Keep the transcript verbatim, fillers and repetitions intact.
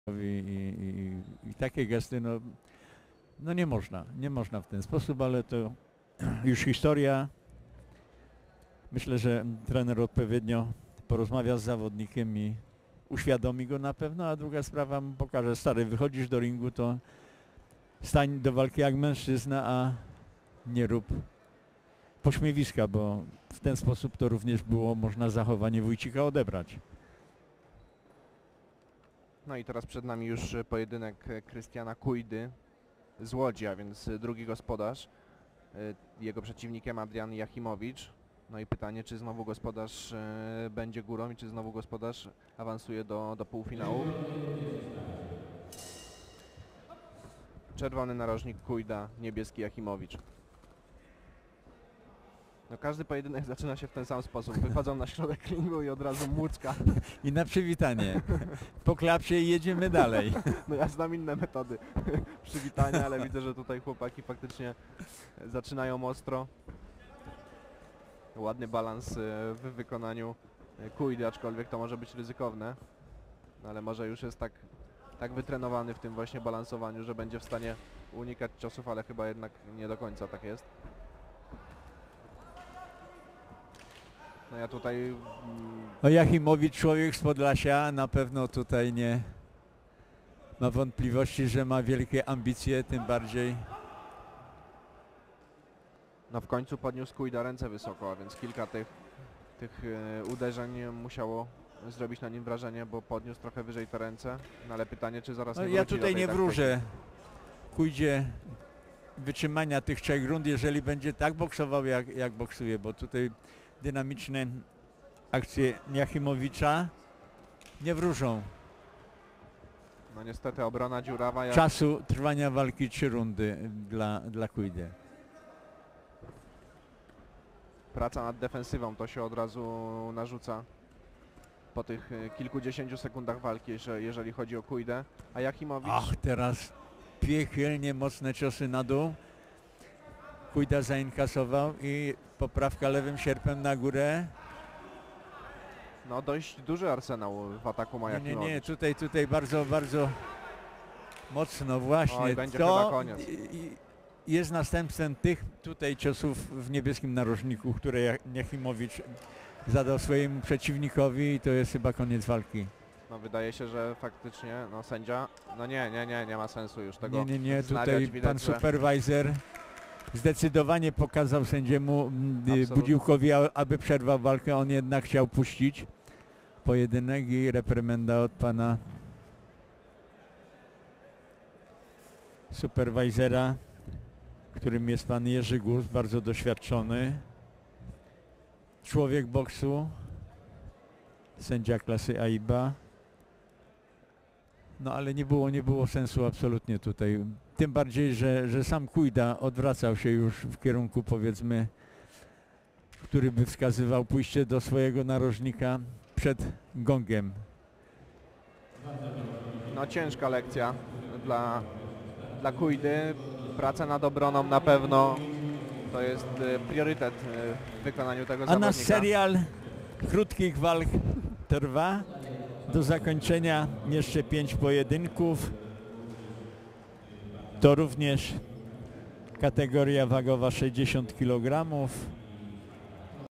I, i, i takie gesty, no, no nie można, nie można w ten sposób, ale to już historia. Myślę, że trener odpowiednio porozmawia z zawodnikiem i uświadomi go na pewno, a druga sprawa mu pokaże: stary, wychodzisz do ringu, to stań do walki jak mężczyzna, a nie rób pośmiewiska, bo w ten sposób to również było można zachowanie Wójcika odebrać. No i teraz przed nami już pojedynek Krystiana Kujdy z Łodzi, a więc drugi gospodarz. Jego przeciwnikiem Adrian Jachimowicz. No i pytanie, czy znowu gospodarz będzie górą i czy znowu gospodarz awansuje do, do półfinału. Czerwony narożnik Kujda, niebieski Jachimowicz. No każdy pojedynek zaczyna się w ten sam sposób. Wychodzą na środek ringu i od razu młódzka. I na przywitanie. Po klapsie i jedziemy dalej. No ja znam inne metody przywitania, ale widzę, że tutaj chłopaki faktycznie zaczynają ostro. Ładny balans w wykonaniu Kujdy, aczkolwiek to może być ryzykowne. No ale może już jest tak, tak wytrenowany w tym właśnie balansowaniu, że będzie w stanie unikać ciosów, ale chyba jednak nie do końca tak jest. No ja tutaj... Mm... No Jachimowicz, człowiek z Podlasia, na pewno tutaj nie ma wątpliwości, że ma wielkie ambicje, tym bardziej. No w końcu podniósł Kujda ręce wysoko, a więc kilka tych, tych e, uderzeń musiało zrobić na nim wrażenie, bo podniósł trochę wyżej te ręce. No ale pytanie, czy zaraz no, nie ja wróci tutaj do tej nie wróżę Kujdzie wytrzymania tych trzech rund, jeżeli będzie tak boksował, jak, jak boksuje, bo tutaj dynamiczne akcje Jachimowicza nie wróżą. No niestety obrona dziurawa. Jak... Czasu trwania walki trzy rundy dla, dla Kujdy. Praca nad defensywą, to się od razu narzuca po tych kilkudziesięciu sekundach walki, jeżeli chodzi o Kujdę. A Jachimowicz... Ach, teraz piekielnie mocne ciosy na dół. Kujda zainkasował i poprawka lewym sierpem na górę. No dość duży arsenał w ataku ma Jachimowicz. Nie, nie, nie, tutaj, tutaj bardzo, bardzo mocno właśnie. Oj, będzie to chyba koniec. Jest następstwem tych tutaj ciosów w niebieskim narożniku, które Jachimowicz zadał swojemu przeciwnikowi i to jest chyba koniec walki. No wydaje się, że faktycznie no sędzia, no nie, nie, nie, nie ma sensu już tego Nie, nie, nie, wznawiać. tutaj Widać, pan że... supervisor zdecydowanie pokazał sędziemu Budziłkowi, aby przerwał walkę. On jednak chciał puścić pojedynek i reprymenda od pana supervisora, którym jest pan Jerzy Guz, bardzo doświadczony człowiek boksu, sędzia klasy A I B A. No ale nie było, nie było sensu absolutnie tutaj. Tym bardziej, że, że sam Kujda odwracał się już w kierunku, powiedzmy, który by wskazywał pójście do swojego narożnika przed gongiem. No ciężka lekcja dla, dla Kujdy. Praca nad obroną na pewno to jest priorytet w wykonaniu tego A zawodnika. nasz serial krótkich walk trwa. Do zakończenia jeszcze pięć pojedynków. To również kategoria wagowa sześćdziesiąt kilogramów.